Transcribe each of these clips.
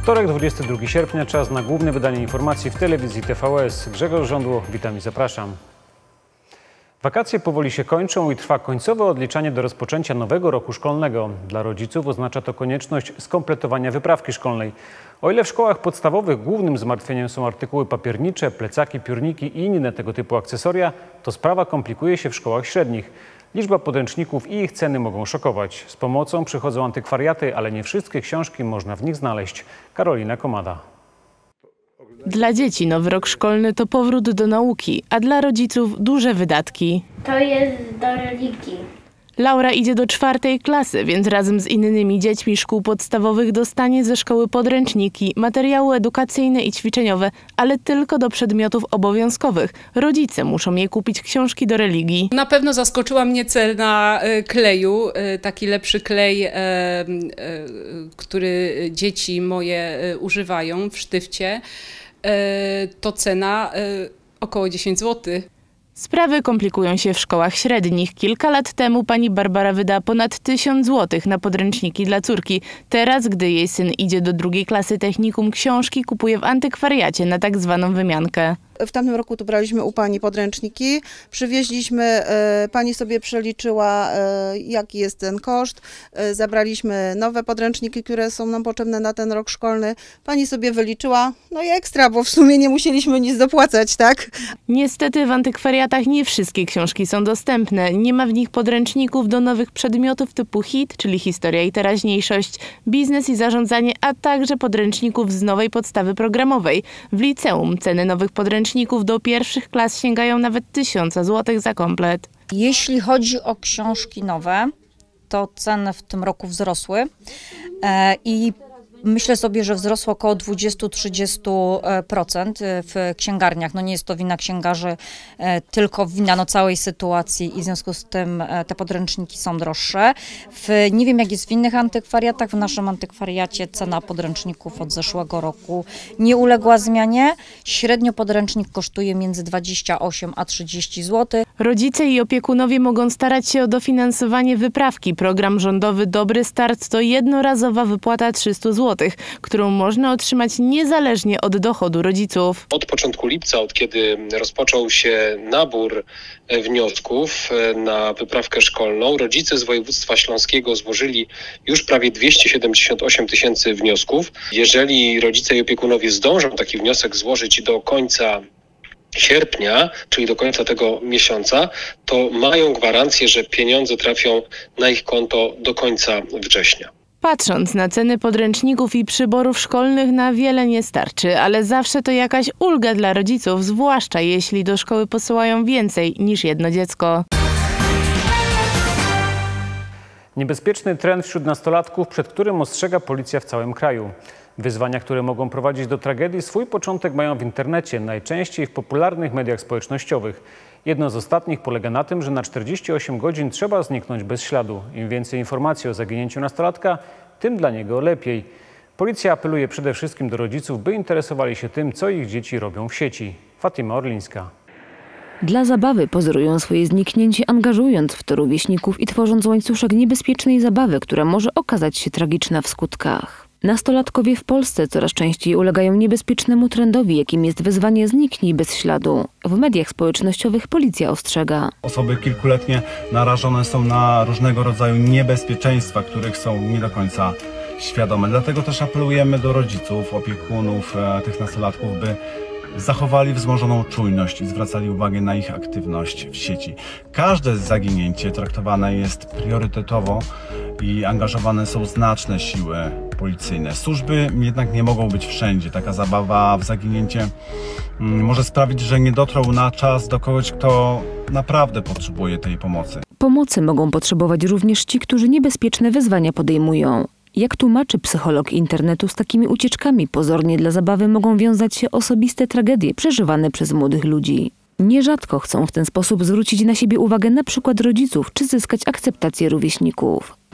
Wtorek, 22 sierpnia, czas na główne wydanie informacji w telewizji TVS. Grzegorz Żądło, witam i zapraszam. Wakacje powoli się kończą i trwa końcowe odliczanie do rozpoczęcia nowego roku szkolnego. Dla rodziców oznacza to konieczność skompletowania wyprawki szkolnej. O ile w szkołach podstawowych głównym zmartwieniem są artykuły papiernicze, plecaki, piórniki i inne tego typu akcesoria, to sprawa komplikuje się w szkołach średnich. Liczba podręczników i ich ceny mogą szokować. Z pomocą przychodzą antykwariaty, ale nie wszystkie książki można w nich znaleźć. Karolina Komada. Dla dzieci nowy rok szkolny to powrót do nauki, a dla rodziców duże wydatki. To jest do religii. Laura idzie do 4. klasy, więc razem z innymi dziećmi szkół podstawowych dostanie ze szkoły podręczniki, materiały edukacyjne i ćwiczeniowe, ale tylko do przedmiotów obowiązkowych. Rodzice muszą jej kupić książki do religii. Na pewno zaskoczyła mnie cena kleju, taki lepszy klej, który dzieci moje używają w sztywcie. To cena około 10 zł. Sprawy komplikują się w szkołach średnich. Kilka lat temu pani Barbara wydała ponad 1000 zł na podręczniki dla córki. Teraz, gdy jej syn idzie do 2. klasy technikum, książki kupuje w antykwariacie na tak zwaną wymiankę. W tamtym roku tu braliśmy u pani podręczniki, przywieźliśmy, pani sobie przeliczyła, jaki jest ten koszt, zabraliśmy nowe podręczniki, które są nam potrzebne na ten rok szkolny. Pani sobie wyliczyła, no i ekstra, bo w sumie nie musieliśmy nic dopłacać, tak? Niestety w antykwariatach nie wszystkie książki są dostępne. Nie ma w nich podręczników do nowych przedmiotów typu HIT, czyli historia i teraźniejszość, biznes i zarządzanie, a także podręczników z nowej podstawy programowej. W liceum ceny nowych podręczników do 1. klas sięgają nawet 1000 zł za komplet. Jeśli chodzi o książki nowe, to ceny w tym roku wzrosły i myślę sobie, że wzrosło około 20–30% w księgarniach. No nie jest to wina księgarzy, tylko wina całej sytuacji i w związku z tym te podręczniki są droższe. Nie wiem, jak jest w innych antykwariatach. W naszym antykwariacie cena podręczników od zeszłego roku nie uległa zmianie. Średnio podręcznik kosztuje między 28 a 30 zł. Rodzice i opiekunowie mogą starać się o dofinansowanie wyprawki. Program rządowy Dobry Start to jednorazowa wypłata 300 zł. Którą można otrzymać niezależnie od dochodu rodziców. Od początku lipca, od kiedy rozpoczął się nabór wniosków na wyprawkę szkolną, rodzice z województwa śląskiego złożyli już prawie 278 000 wniosków. Jeżeli rodzice i opiekunowie zdążą taki wniosek złożyć do końca sierpnia, czyli do końca tego miesiąca, to mają gwarancję, że pieniądze trafią na ich konto do końca września. Patrząc na ceny podręczników i przyborów szkolnych, na wiele nie starczy, ale zawsze to jakaś ulga dla rodziców, zwłaszcza jeśli do szkoły posyłają więcej niż jedno dziecko. Niebezpieczny trend wśród nastolatków, przed którym ostrzega policja w całym kraju. Wyzwania, które mogą prowadzić do tragedii, swój początek mają w internecie, najczęściej w popularnych mediach społecznościowych. Jedno z ostatnich polega na tym, że na 48 godzin trzeba zniknąć bez śladu. Im więcej informacji o zaginięciu nastolatka, tym dla niego lepiej. Policja apeluje przede wszystkim do rodziców, by interesowali się tym, co ich dzieci robią w sieci. Fatima Orlińska. Dla zabawy pozorują swoje zniknięcie, angażując w to rówieśników i tworząc łańcuszek niebezpiecznej zabawy, która może okazać się tragiczna w skutkach. Nastolatkowie w Polsce coraz częściej ulegają niebezpiecznemu trendowi, jakim jest wyzwanie "zniknij bez śladu". W mediach społecznościowych policja ostrzega. Osoby kilkuletnie narażone są na różnego rodzaju niebezpieczeństwa, których są nie do końca świadome. Dlatego też apelujemy do rodziców, opiekunów tych nastolatków, by zachowali wzmożoną czujność i zwracali uwagę na ich aktywność w sieci. Każde zaginięcie traktowane jest priorytetowo i angażowane są znaczne siły policyjne. Służby jednak nie mogą być wszędzie. Taka zabawa w zaginięcie może sprawić, że nie dotrą na czas do kogoś, kto naprawdę potrzebuje tej pomocy. Pomocy mogą potrzebować również ci, którzy niebezpieczne wyzwania podejmują. Jak tłumaczy psycholog internetu, z takimi ucieczkami pozornie dla zabawy mogą wiązać się osobiste tragedie przeżywane przez młodych ludzi. Nierzadko chcą w ten sposób zwrócić na siebie uwagę na przykład rodziców czy zyskać akceptację rówieśników.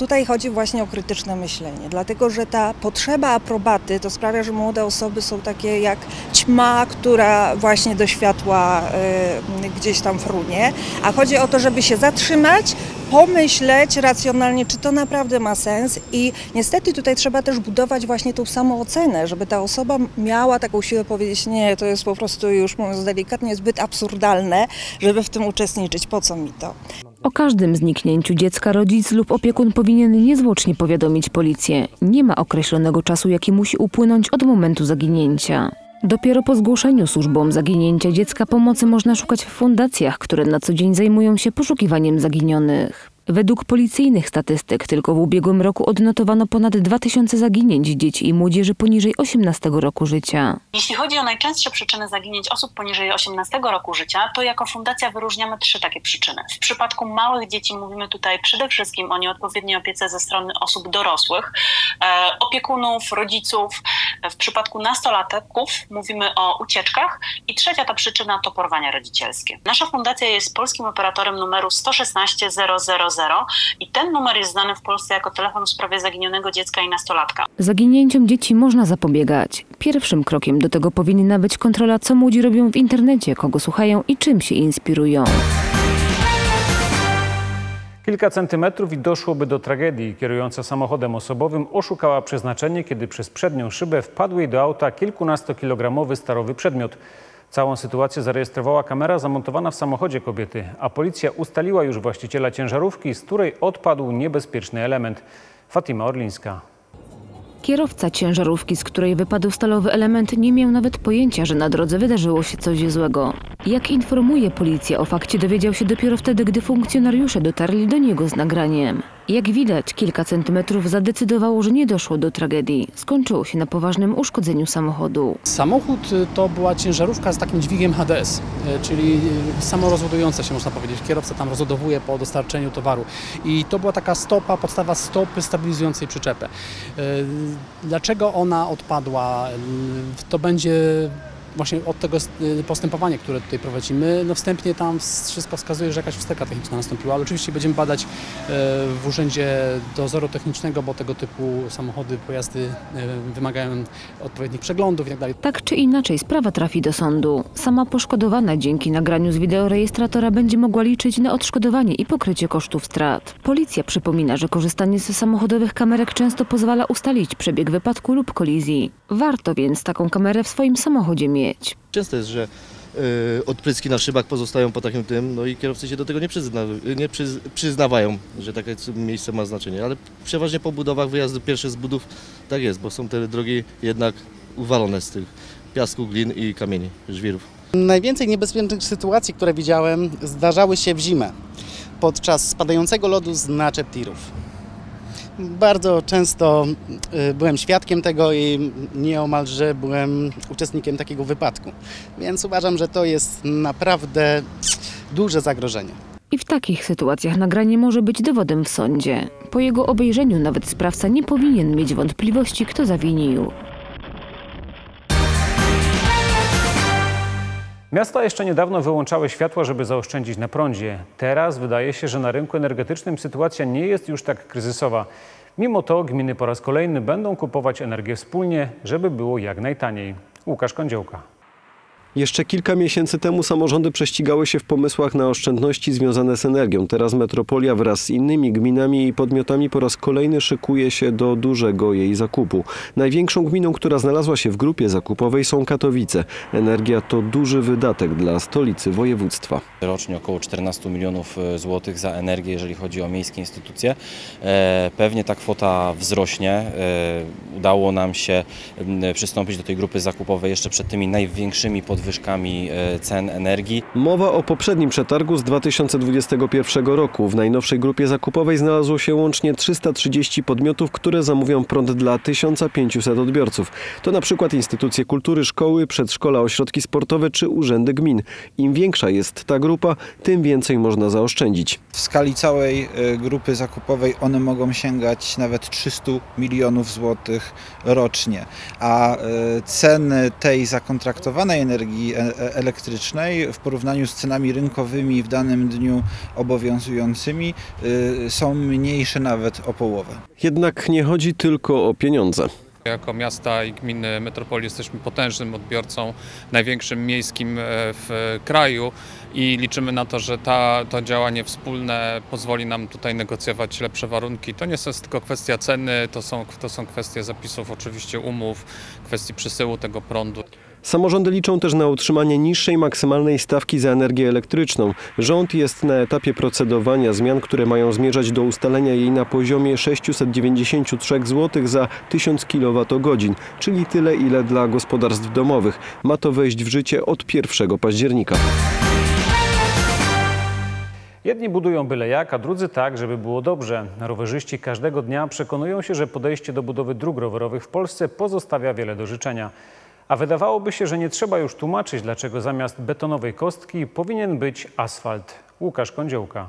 Tutaj chodzi właśnie o krytyczne myślenie, dlatego że ta potrzeba aprobaty to sprawia, że młode osoby są takie jak ćma, która właśnie do światła gdzieś tam frunie, a chodzi o to, żeby się zatrzymać, pomyśleć racjonalnie, czy to naprawdę ma sens i niestety tutaj trzeba też budować właśnie tą samoocenę, żeby ta osoba miała taką siłę powiedzieć, nie, to jest po prostu już, mówiąc delikatnie, zbyt absurdalne, żeby w tym uczestniczyć, po co mi to? O każdym zniknięciu dziecka rodzic lub opiekun powinien niezwłocznie powiadomić policję. Nie ma określonego czasu, jaki musi upłynąć od momentu zaginięcia. Dopiero po zgłoszeniu służbom zaginięcia dziecka pomocy można szukać w fundacjach, które na co dzień zajmują się poszukiwaniem zaginionych. Według policyjnych statystyk tylko w ubiegłym roku odnotowano ponad 2000 zaginięć dzieci i młodzieży poniżej 18 roku życia. Jeśli chodzi o najczęstsze przyczyny zaginięć osób poniżej 18 roku życia, to jako fundacja wyróżniamy 3 takie przyczyny. W przypadku małych dzieci mówimy tutaj przede wszystkim o nieodpowiedniej opiece ze strony osób dorosłych, opiekunów, rodziców. W przypadku nastolatków mówimy o ucieczkach i 3. ta przyczyna to porwania rodzicielskie. Nasza fundacja jest polskim operatorem numeru 116 000 i ten numer jest znany w Polsce jako telefon w sprawie zaginionego dziecka i nastolatka. Zaginięciom dzieci można zapobiegać. Pierwszym krokiem do tego powinna być kontrola, co młodzi robią w internecie, kogo słuchają i czym się inspirują. Kilka centymetrów i doszłoby do tragedii. Kierująca samochodem osobowym oszukała przeznaczenie, kiedy przez przednią szybę wpadł jej do auta kilkunastokilogramowy starowy przedmiot. Całą sytuację zarejestrowała kamera zamontowana w samochodzie kobiety, a policja ustaliła już właściciela ciężarówki, z której odpadł niebezpieczny element. Fatima Orlińska. Kierowca ciężarówki, z której wypadł stalowy element, nie miał nawet pojęcia, że na drodze wydarzyło się coś złego. Jak informuje policja, o fakcie dowiedział się dopiero wtedy, gdy funkcjonariusze dotarli do niego z nagraniem. Jak widać, kilka centymetrów zadecydowało, że nie doszło do tragedii. Skończyło się na poważnym uszkodzeniu samochodu. Samochód to była ciężarówka z takim dźwigiem HDS, czyli samorozładująca się, można powiedzieć. Kierowca tam rozładowuje po dostarczeniu towaru. I to była taka stopa, podstawa stopy stabilizującej przyczepę. Dlaczego ona odpadła? To będzie właśnie od tego postępowania, które tutaj prowadzimy. No wstępnie tam wszystko wskazuje, że jakaś usterka techniczna nastąpiła, ale oczywiście będziemy badać w Urzędzie Dozoru Technicznego, bo tego typu samochody, pojazdy wymagają odpowiednich przeglądów itd. Tak czy inaczej sprawa trafi do sądu. Sama poszkodowana dzięki nagraniu z wideorejestratora będzie mogła liczyć na odszkodowanie i pokrycie kosztów strat. Policja przypomina, że korzystanie z samochodowych kamerek często pozwala ustalić przebieg wypadku lub kolizji. Warto więc taką kamerę w swoim samochodzie mieć. Często jest, że odpryski na szybach pozostają po takim tym, no i kierowcy się do tego nie przyznawają, że takie miejsce ma znaczenie, ale przeważnie po budowach wyjazdu pierwsze z budów tak jest, bo są te drogi jednak uwalone z tych piasku, glin i kamieni, żwirów. Najwięcej niebezpiecznych sytuacji, które widziałem, zdarzały się w zimę, podczas spadającego lodu z naczep tirów. Bardzo często byłem świadkiem tego i nieomalże byłem uczestnikiem takiego wypadku. Więc uważam, że to jest naprawdę duże zagrożenie. I w takich sytuacjach nagranie może być dowodem w sądzie. Po jego obejrzeniu nawet sprawca nie powinien mieć wątpliwości, kto zawinił. Miasta jeszcze niedawno wyłączały światła, żeby zaoszczędzić na prądzie. Teraz wydaje się, że na rynku energetycznym sytuacja nie jest już tak kryzysowa. Mimo to gminy po raz kolejny będą kupować energię wspólnie, żeby było jak najtaniej. Łukasz Kądziołka. Jeszcze kilka miesięcy temu samorządy prześcigały się w pomysłach na oszczędności związane z energią. Teraz metropolia wraz z innymi gminami i podmiotami po raz kolejny szykuje się do dużego jej zakupu. Największą gminą, która znalazła się w grupie zakupowej, są Katowice. Energia to duży wydatek dla stolicy województwa. Rocznie około 14 milionów złotych za energię, jeżeli chodzi o miejskie instytucje. Pewnie ta kwota wzrośnie. Udało nam się przystąpić do tej grupy zakupowej jeszcze przed tymi największymi podwyżkami cen energii. Mowa o poprzednim przetargu z 2021 roku. W najnowszej grupie zakupowej znalazło się łącznie 330 podmiotów, które zamówią prąd dla 1500 odbiorców. To na przykład instytucje kultury, szkoły, przedszkola, ośrodki sportowe czy urzędy gmin. Im większa jest ta grupa, tym więcej można zaoszczędzić. W skali całej grupy zakupowej one mogą sięgać nawet 300 milionów złotych rocznie, a ceny tej zakontraktowanej energii energii elektrycznej w porównaniu z cenami rynkowymi w danym dniu obowiązującymi są mniejsze nawet o połowę. Jednak nie chodzi tylko o pieniądze. Jako miasta i gminy metropolii jesteśmy potężnym odbiorcą, największym miejskim w kraju i liczymy na to, że to działanie wspólne pozwoli nam tutaj negocjować lepsze warunki. To nie jest tylko kwestia ceny, to są kwestie zapisów, oczywiście umów, kwestii przesyłu tego prądu. Samorządy liczą też na utrzymanie niższej maksymalnej stawki za energię elektryczną. Rząd jest na etapie procedowania zmian, które mają zmierzać do ustalenia jej na poziomie 693 zł za 1000 kWh, czyli tyle, ile dla gospodarstw domowych. Ma to wejść w życie od 1 października. Jedni budują byle jak, a drudzy tak, żeby było dobrze. Rowerzyści każdego dnia przekonują się, że podejście do budowy dróg rowerowych w Polsce pozostawia wiele do życzenia. A wydawałoby się, że nie trzeba już tłumaczyć, dlaczego zamiast betonowej kostki powinien być asfalt. Łukasz Kądziołka.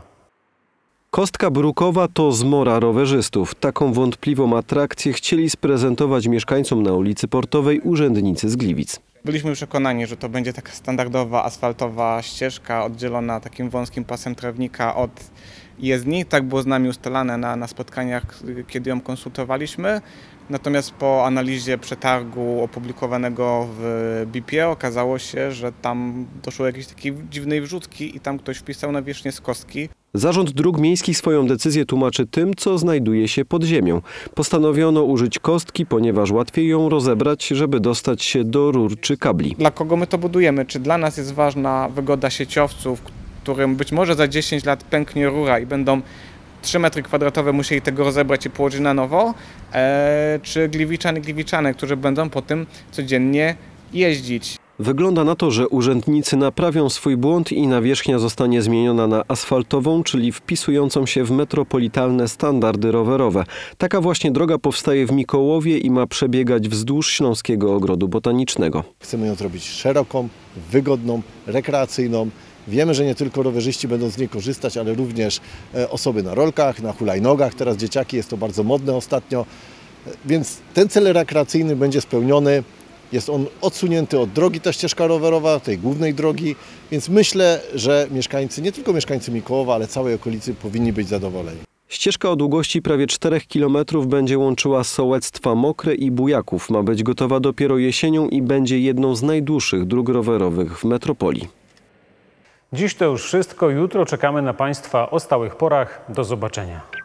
Kostka brukowa to zmora rowerzystów. Taką wątpliwą atrakcję chcieli sprezentować mieszkańcom na ulicy Portowej urzędnicy z Gliwic. Byliśmy przekonani, że to będzie taka standardowa asfaltowa ścieżka oddzielona takim wąskim pasem trawnika od jezdni. Tak było z nami ustalane na spotkaniach, kiedy ją konsultowaliśmy. Natomiast po analizie przetargu opublikowanego w BIP-ie okazało się, że tam doszło do jakiejś takiej dziwnej wrzutki i tam ktoś wpisał nawierzchnię z kostki. Zarząd Dróg Miejskich swoją decyzję tłumaczy tym, co znajduje się pod ziemią. Postanowiono użyć kostki, ponieważ łatwiej ją rozebrać, żeby dostać się do rur czy kabli. Dla kogo my to budujemy? Czy dla nas jest ważna wygoda sieciowców, którym być może za 10 lat pęknie rura i będą 3 m2 musieli tego rozebrać i położyć na nowo, czy gliwiczany, którzy będą po tym codziennie jeździć. Wygląda na to, że urzędnicy naprawią swój błąd i nawierzchnia zostanie zmieniona na asfaltową, czyli wpisującą się w metropolitalne standardy rowerowe. Taka właśnie droga powstaje w Mikołowie i ma przebiegać wzdłuż Śląskiego Ogrodu Botanicznego. Chcemy ją zrobić szeroką, wygodną, rekreacyjną. Wiemy, że nie tylko rowerzyści będą z niej korzystać, ale również osoby na rolkach, na hulajnogach. Teraz dzieciaki, jest to bardzo modne ostatnio. Więc ten cel rekreacyjny będzie spełniony. Jest on odsunięty od drogi, ta ścieżka rowerowa, tej głównej drogi. Więc myślę, że mieszkańcy, nie tylko mieszkańcy Mikołowa, ale całej okolicy powinni być zadowoleni. Ścieżka o długości prawie 4 km będzie łączyła sołectwa Mokre i Bujaków. Ma być gotowa dopiero jesienią i będzie jedną z najdłuższych dróg rowerowych w metropolii. Dziś to już wszystko. Jutro czekamy na Państwa o stałych porach. Do zobaczenia.